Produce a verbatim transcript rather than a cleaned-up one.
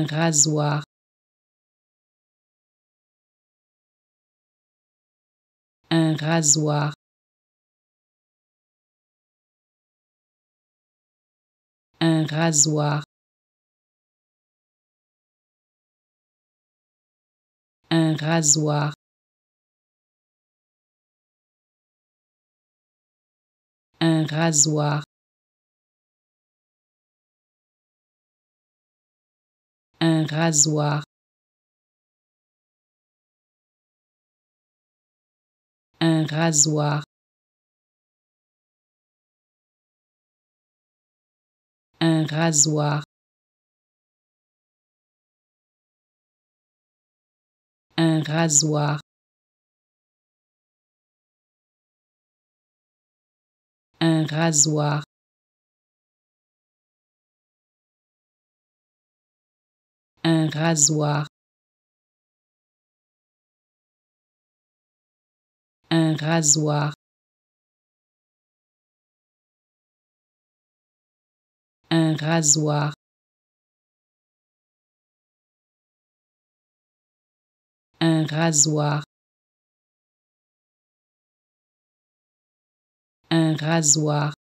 rasoir, un rasoir, un rasoir, un rasoir, un rasoir, un rasoir, un rasoir, un rasoir, un rasoir, un rasoir, un rasoir, un rasoir, un rasoir, un rasoir, un rasoir,